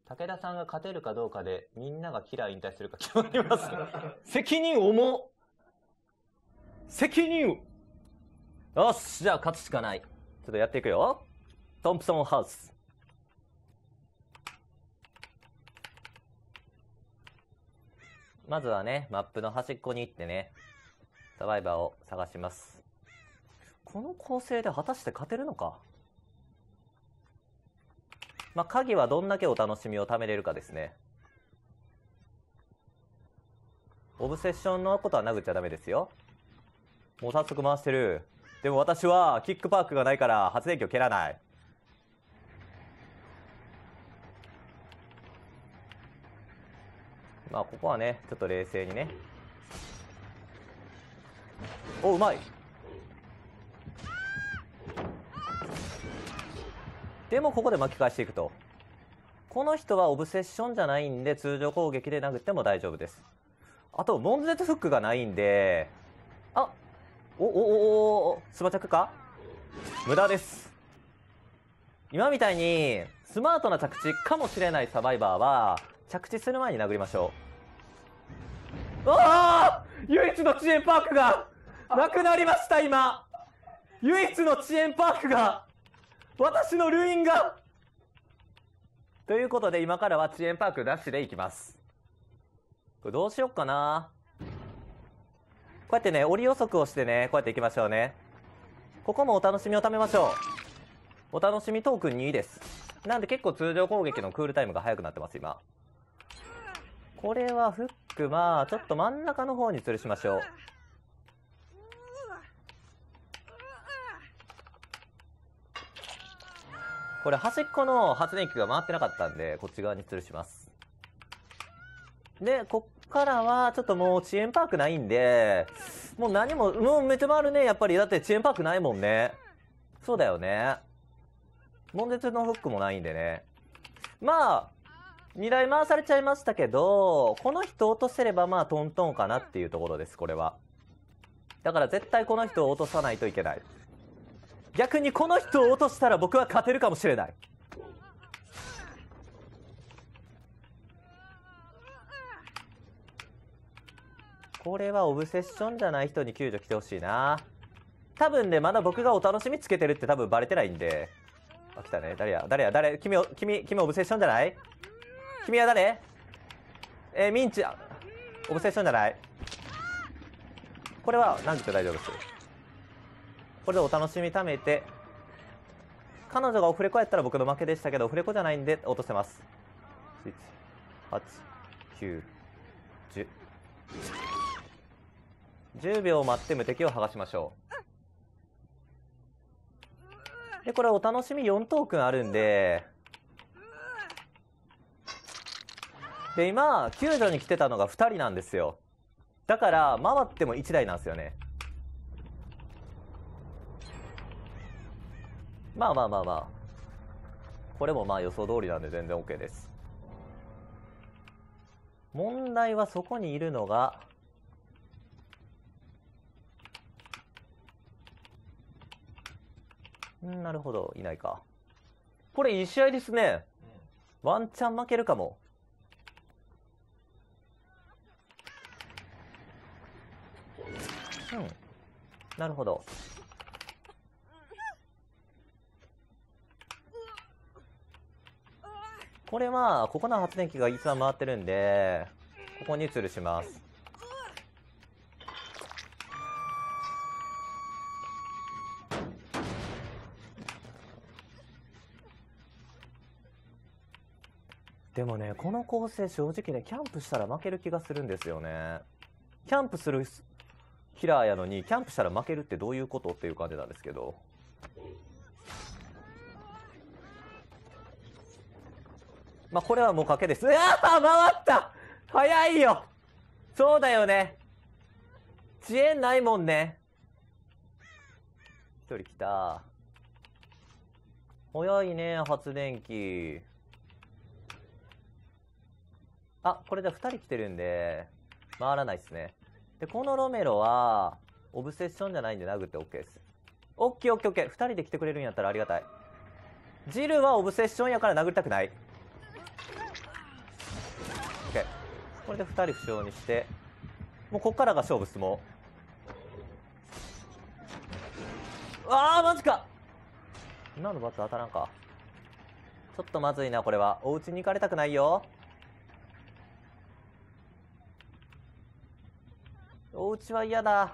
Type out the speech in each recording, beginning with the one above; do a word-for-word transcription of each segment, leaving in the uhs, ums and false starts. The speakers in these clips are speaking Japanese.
武田さんが勝てるかどうかで、みんながキラー引退するか決まります。責任重っ。責任。よし、じゃあ勝つしかない。ちょっとやっていくよ。トンプソンハウス。まずはね、マップの端っこに行ってね、サバイバーを探します。この構成で果たして勝てるのか。まあ、鍵はどんだけお楽しみを貯めれるかですね。オブセッションのことは殴っちゃダメですよ。もう早速回してる。でも私はキックパークがないから発電機を蹴らない。まあここはね、ちょっと冷静にね。お、うまい。でもここで巻き返していくと。この人はオブセッションじゃないんで通常攻撃で殴っても大丈夫です。あと悶絶フックがないんで、あ、おおおお、スマ着か。無駄です。今みたいにスマートな着地かもしれないサバイバーは着地する前に殴りましょう。ああ、唯一の遅延パークがなくなりました。今唯一の遅延パークが、私のルインが。ということで今からは遅延パークなしでいきます。これどうしよっかな。こうやってね、折予測をしてね、こうやっていきましょうね。ここもお楽しみを貯めましょう。お楽しみトークンにです。なんで結構通常攻撃のクールタイムが速くなってます今。これはフック、まあちょっと真ん中の方に吊るしましょう。これ端っこの発電機が回ってなかったんで、こっち側に吊るします。で、こっからはちょっともう遅延パークないんで、もう何も、もうめっちゃ回るね、やっぱり。だって遅延パークないもんね。そうだよね。悶絶のフックもないんでね。まあ、にだい回されちゃいましたけど、この人落とせればまあトントンかなっていうところです、これは。だから絶対この人を落とさないといけない。逆にこの人を落としたら僕は勝てるかもしれない。これはオブセッションじゃない人に救助来てほしいな。多分ね、まだ僕がお楽しみつけてるって多分バレてないんで。あ、来たね。誰や誰や誰君、君、君オブセッションじゃない？君は誰？えー、ミンチ、オブセッションじゃない？これは殴って大丈夫です。これでお楽しみ貯めて、彼女がオフレコやったら僕の負けでしたけど、オフレコじゃないんで落とせます。なな、はち、きゅう、じゅう。じゅうびょう待って無敵を剥がしましょう。で、これお楽しみよんトークンあるんで、で、今、救助に来てたのがふたりなんですよ。だから、回ってもいちだいなんですよね。まあまあまあまあ。これもまあ予想通りなんで全然 OK です。問題はそこにいるのが、んなるほど、いないか。これいい試合ですね。ワンチャン負けるかも。うん。なるほど。これは、ここの発電機が一番回ってるんで、ここに吊るします。でもね、この構成正直ね、キャンプしたら負ける気がするんですよね。キャンプするキラーやのに、キャンプしたら負けるってどういうことっていう感じなんですけど。まあ、これはもう賭けです。うわー、回った！早いよ！そうだよね。遅延ないもんね。一人来た。早いね、発電機。あ、これでふたり来てるんで、回らないっすね。で、このロメロは、オブセッションじゃないんで殴って OK です。OK、OK、OK。ふたりで来てくれるんやったらありがたい。ジルはオブセッションやから殴りたくない。 OK。これでふたり負傷にして、もうこっからが勝負っす。もう、ああマジか。今のバット当たらんか。ちょっとまずいなこれは。お家に行かれたくないよ。お家は嫌だ。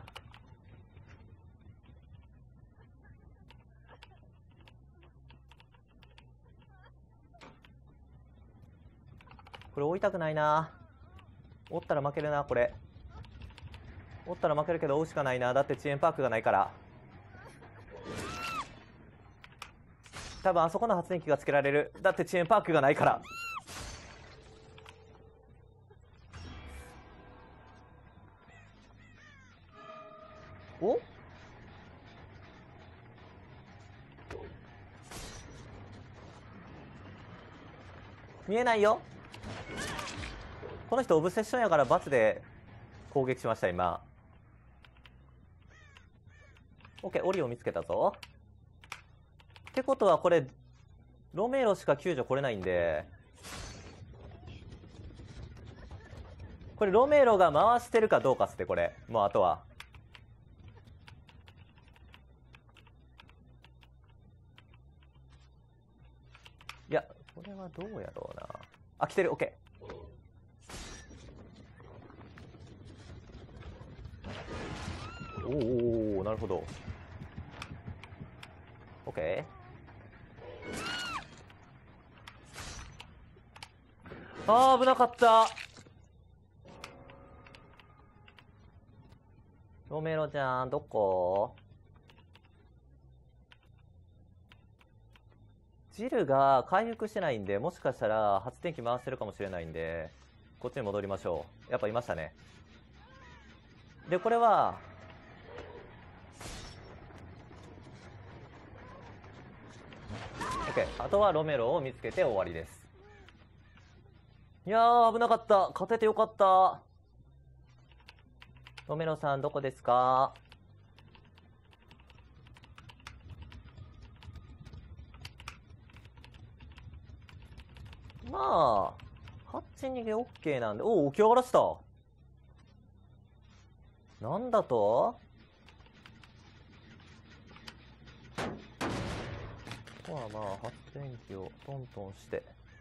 これ追いたくないな。追ったら負けるなこれ。追ったら負けるけど追うしかないな。だって遅延パークがないから。多分あそこの発電機がつけられる。だって遅延パークがないから。お見えないよ。この人オブセッションやから罰で攻撃しました今。 OK。 オリを見つけたぞ。ってことはこれロメロしか救助来れないんで、これロメロが回してるかどうかっすねこれ。もうあとは。いやこれはどうやろうな。あ来てる。 OK。 おおなるほど。 OK。 あー危なかった。ロメロちゃんどこ。ジルが回復してないんで、もしかしたら発電機回してるかもしれないんで、こっちに戻りましょう。やっぱいましたね。でこれはOK。 あとはロメロを見つけて終わりです。いやー危なかった。勝ててよかった。ロメロさんどこですか。まあハッチ逃げ OK なんで。おお起き上がらせた。なんだと。まあまあ発電機をトントンして、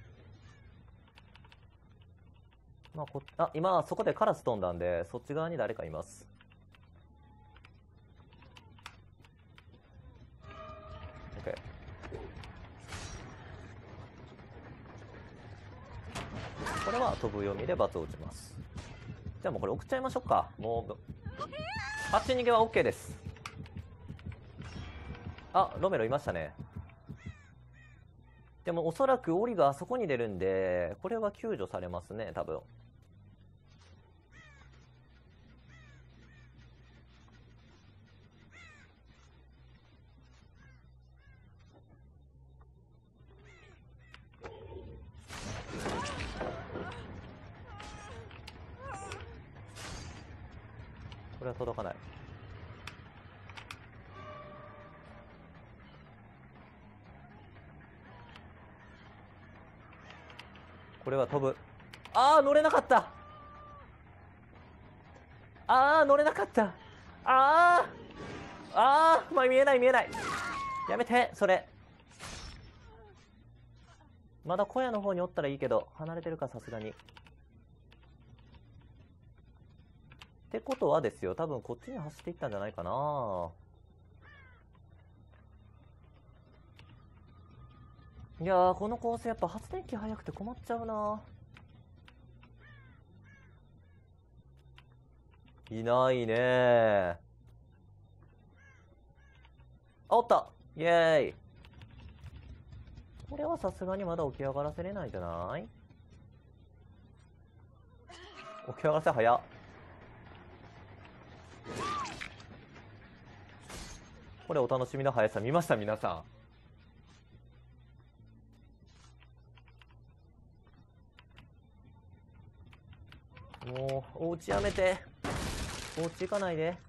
まあこあ今そこでカラス飛んだんで、そっち側に誰かいます。 OK。 これは飛ぶ読みで罰を打ちます。じゃあもうこれ送っちゃいましょうか。もうハッチ逃げは OK です。あロメロいましたね。でもおそらくオリがあそこに出るんで、これは救助されますね多分。これは届かない。これは飛ぶ。ああ乗れなかった。ああ乗れなかった。ああああまあ見えない見えない。やめてそれ。まだ小屋の方におったらいいけど離れてるかさすがに。ってことはですよ、多分こっちに走っていったんじゃないかな。いやーこの構成やっぱ発電機早くて困っちゃうな。いないねー。あおった。イエーイ。これはさすがにまだ起き上がらせれないんじゃない。起き上がらせ早っ。これお楽しみの速さ見ました皆さん。もうお家やめて。お家行かないで。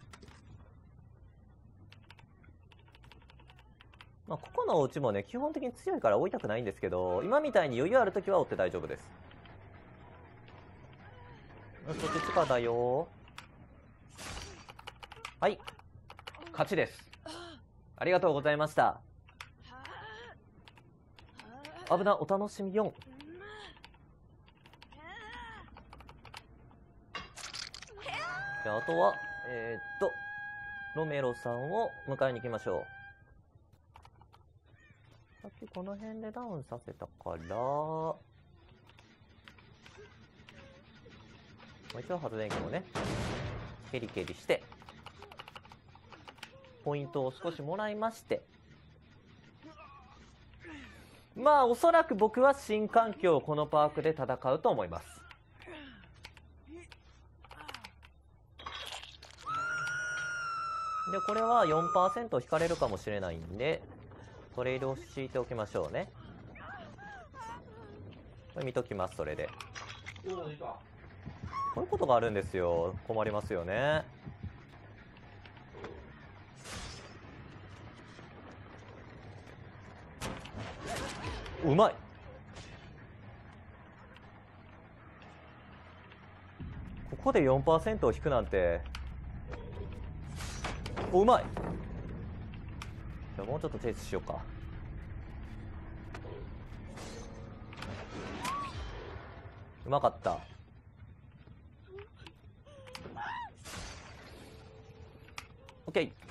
まあここのお家もね基本的に強いから追いたくないんですけど、今みたいに余裕ある時は追って大丈夫です。 そっち地下だよ。はい、勝ちです。ありがとうございました。危な、お楽しみよん。じゃあ、あとは、えー、っと、ロメロさんを迎えに行きましょう。さっきこの辺でダウンさせたから、もう一応発電機もね、ケリケリして、ポイントを少しもらいまして、まあ、おそらく僕は新環境をこのパークで戦うと思います。で、これは よんパーセント 引かれるかもしれないんで、トレイルを敷いておきましょうね。これ見ときます、それで。こういうことがあるんですよ。困りますよね。うまい。ここで よんパーセント を引くなんて。お、うまい。じゃあもうちょっとチェイスしようか。うまかった。オッケー。